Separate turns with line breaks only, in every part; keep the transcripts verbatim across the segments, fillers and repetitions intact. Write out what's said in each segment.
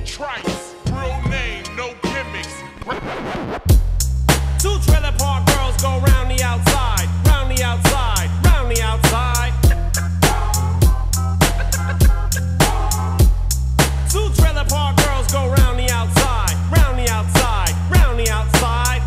trice. Real name, no gimmicks.
Two trailer park girls go round the outside, round the outside, round the outside. Two trailer park girls go round the outside, round the outside, round the outside.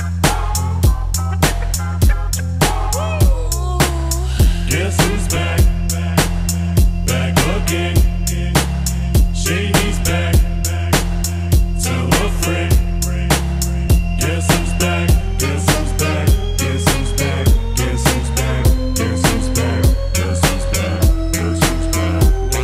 Guess who's back? Back again. Shady's back. Tell a friend. Guess who's back? Guess who's back? Guess who's back? Guess who's back? Guess who's back? Guess who's back? Guess who's back?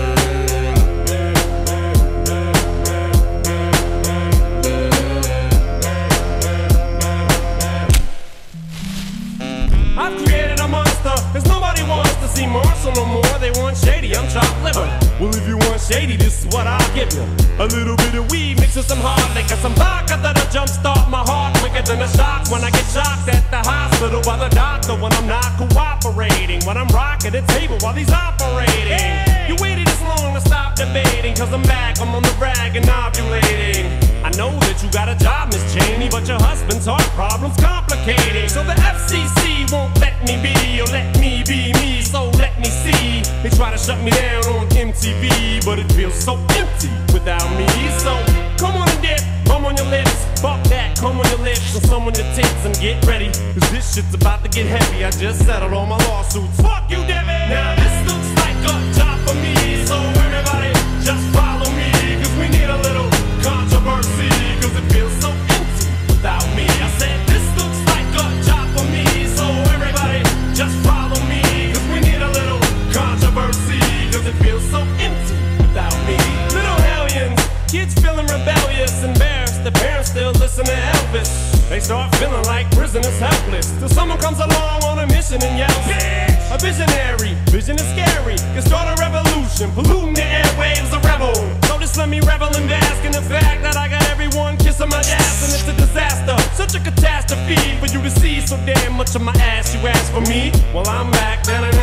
I've created a monster, cause nobody wants to see Marshall no more. They want Shady, I'm chopped liver. Well, if you want Shady, this is what I'll give you. A little bit of weed mixed with some hard liquor, some vodka that'll jumpstart my heart quicker than a shock when I get shocked at the hospital by the doctor when I'm not cooperating, when I'm rocking the table while he's operating. Hey! You waited this long to stop debating, cause I'm back, I'm on the rag and ovulating. I know that you got a job, Miss Cheney, but your husband's heart problem's complicating. So the F C C won't let me be, or let me be me, so let me see. They try to shut me down on M T V, but it feels so empty without me. So come on and dip, bum on your lips, fuck that, come on your lips, and some on your tits and get ready, cause this shit's about to get heavy. I just settled all my lawsuits. Fuck you, Debbie! Now this looks like a job for me, so everybody just follow me, cause we need a little controversy, cause it feels so empty without me. I said this looks like a job for me, so everybody just follow me, cause we need a little controversy, cause it feels so empty without me. Little hellions, kids feeling rebellious, embarrassed, the parents still listen to Elvis. They start feeling like prisoners helpless, till someone comes along on a mission and yells, bitch! A visionary, vision is scary, can start a revolution, polluting the airwaves, a rebel. So just let me revel and bask in the fact that I got everyone kissing my ass, and it's a disaster, such a catastrophe for you to see so damn much of my ass. You ask for me, well I'm back.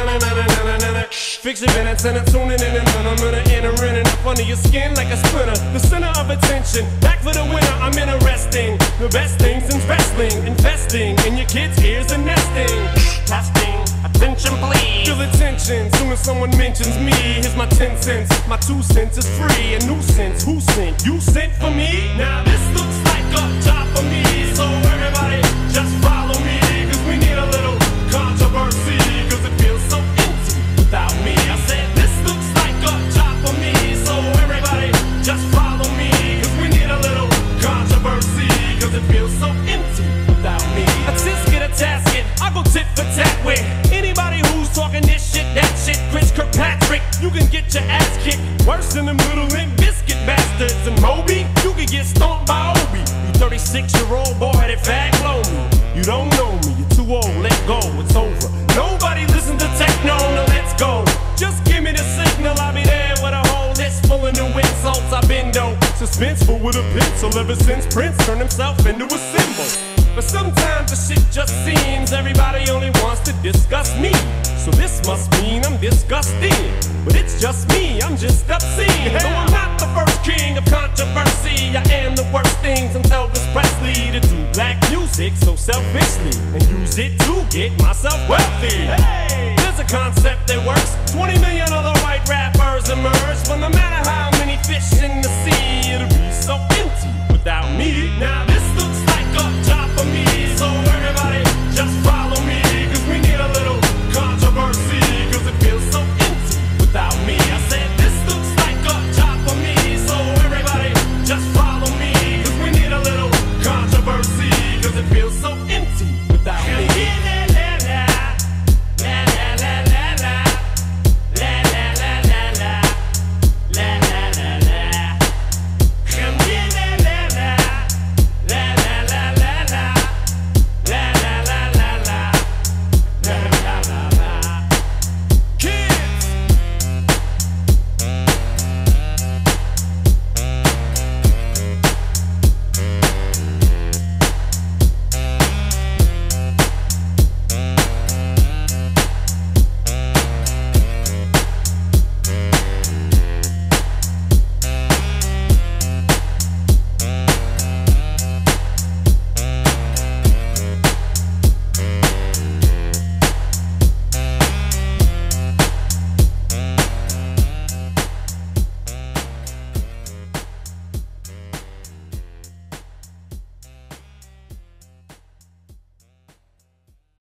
Fix your minutes and I'm tuning in, and then I'm gonna enter in and up under your skin like a splinter. The center of attention, back for the winner. I'm interesting, the best things in wrestling, investing in your kids' ears and nesting. Testing, attention please. Feel attention, soon as someone mentions me. Here's my ten cents, my two cents is free. A nuisance, who sent? You sent for me? Now this looks like a job for me, so everybody just follow me, cause we need a little controversy, cause it feels so empty without me. I said this looks like a job for me, so everybody just follow me, cause we need a little controversy, cause it feels so empty without me. A tisket, a tasket, I go tit for tat with anybody who's talking this shit, that shit. Chris Kirkpatrick, you can get your ass kicked worse than them little Limp Biscuit bastards. And Moby, you can get stomped by Obi. You thirty-six year old boy headed fag blow me. You don't know me, you're too old, let go, it's over. Nobody listen to techno, now let's go. Just give me the signal, I'll be there with a whole list full of new insults. I've been dope, suspenseful with a pencil ever since Prince turned himself into a symbol. But sometimes the shit just seems everybody only wants to discuss me. So this must mean I'm disgusting, but it's just me, I'm just obscene. Though I'm not